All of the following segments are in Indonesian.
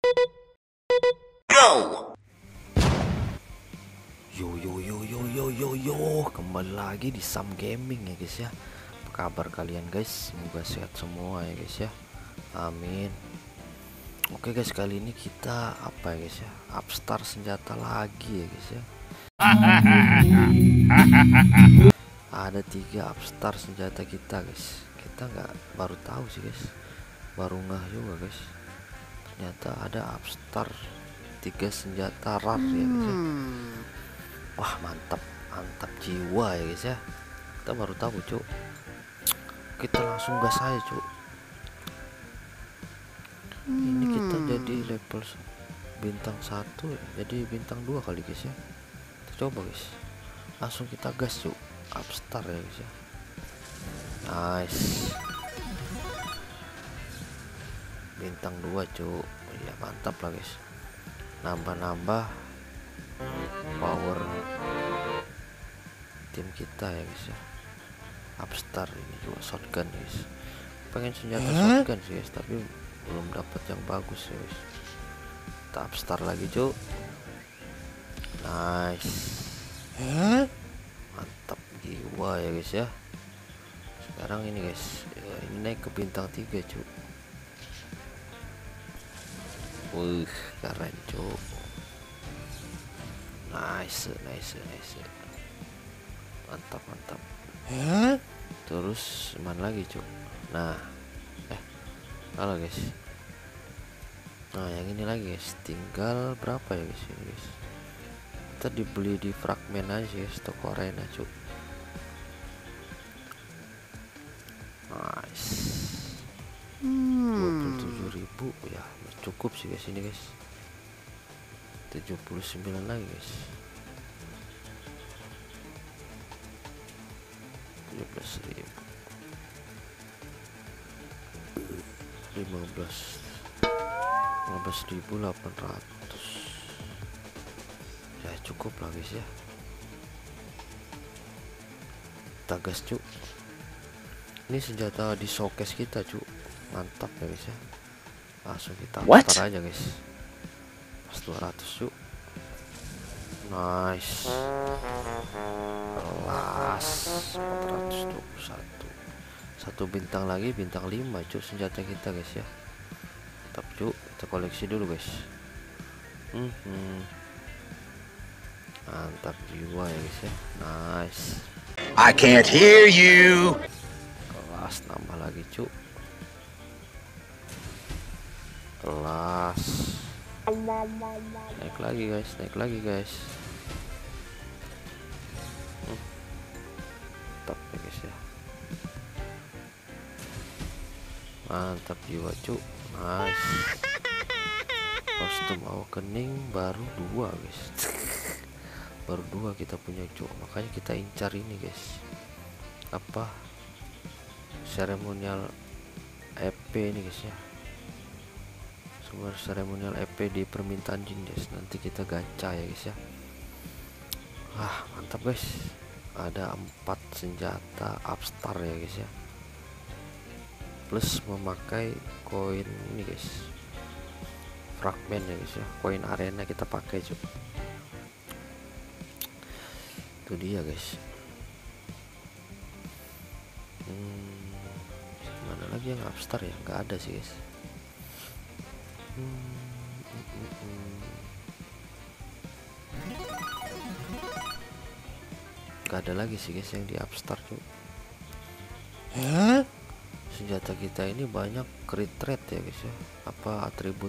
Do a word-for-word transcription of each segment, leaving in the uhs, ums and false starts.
Go. Yo yo yo yo yo yo yo, kembali lagi di Sam Gaming ya guys ya. Apa kabar kalian guys? Semoga sehat semua ya guys ya. Amin. Oke guys, kali ini kita apa ya guys ya? Upstart senjata lagi ya guys ya. Ada tiga upstart senjata kita guys. Kita nggak baru tahu sih guys, baru ngeh juga guys. Ternyata ada upstart tiga senjata rar ya guys ya. Wah mantap, mantap jiwa ya guys ya. Kita baru tahu cuk. Kita langsung gas aja cuk. Ini kita jadi level bintang satu, jadi bintang dua kali guys ya. Kita coba guys, langsung kita gas cuk. Upstart ya guys ya. Nice, bintang dua cuk. Ya mantap lah guys, nambah-nambah power tim kita ya guys ya. Upstart ini juga shotgun guys. Pengen senjata shotgun sih guys, tapi belum dapat yang bagus ya guys. Kita upstart lagi cuk. Nice, mantap jiwa ya guys ya. Sekarang ini guys, ya, ini naik ke bintang tiga cuk. Wih keren cuk. Nice, nice, nice. Mantap, mantap. Terus mana lagi cuk? Nah, eh, halo guys. Nah yang ini lagi guys. Tinggal berapa ya guys ini guys? Kita dibeli di fragmen aja guys, toko arena cuk. Nice. dua puluh tujuh ribu ya, cukup sih guys ini guys. tujuh puluh sembilan lagi guys. tujuh belas ribu. lima belas lima belas ribu delapan ratus. Ya cukup lah guys ya. Kita gas cuk. Ini senjata di showcase kita cuk. Mantap ya guys ya. Langsung kita putar aja guys. dua ratus cuk. Nice. Kelas empat ratus dua puluh satu. Satu bintang lagi, bintang lima cuk senjata kita guys ya. Mantap cuk. Kita koleksi dulu guys. Hmm, hmm. Mantap jiwa ya guys ya. Nice. I can't hear you. Kelas nambah lagi cuk. Kelas. Naik lagi guys, naik lagi guys. Hmm. Mantap ya guys ya. Mantap jiwa cuk. Nice. Kostum awakening baru dua guys. Baru dua kita punya cuk. Makanya kita incar ini guys. Apa? Seremonial E P ini guys ya. Sumber seremonial E P di permintaan jin guys. Nanti kita gacha ya guys ya. Wah mantap guys. Ada empat senjata upstart ya guys ya. Plus memakai koin ini guys. Fragmen ya guys ya. Koin arena kita pakai cuy. Itu dia guys. Hmm, mana lagi yang upstart ya? Nggak ada sih guys. Hmm, hmm, hmm, hmm. Gak ada lagi sih guys yang di upstart cuy. Senjata kita ini banyak crit rate ya guys ya. Apa atribut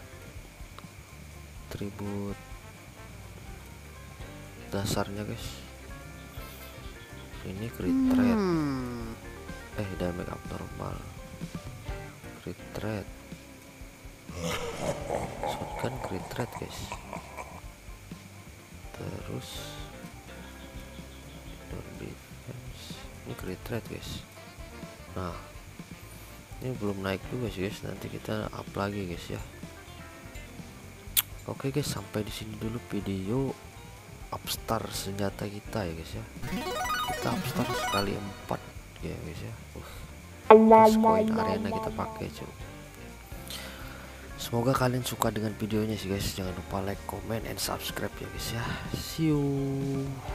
atribut dasarnya guys. Ini crit rate. Eh damage abnormal. Crit rate. Shotgun crit rate guys. Terus defense. Ini crit rate guys. Nah ini belum naik juga sih guys. Nanti kita up lagi guys ya. Oke guys, sampai di sini dulu video upstart senjata kita ya guys ya. Kita upstart sekali empat ya guys ya. Uh. Terus koin arena kita pakai cuy. Semoga kalian suka dengan videonya sih guys. Jangan lupa like, comment, and subscribe ya guys ya. See you.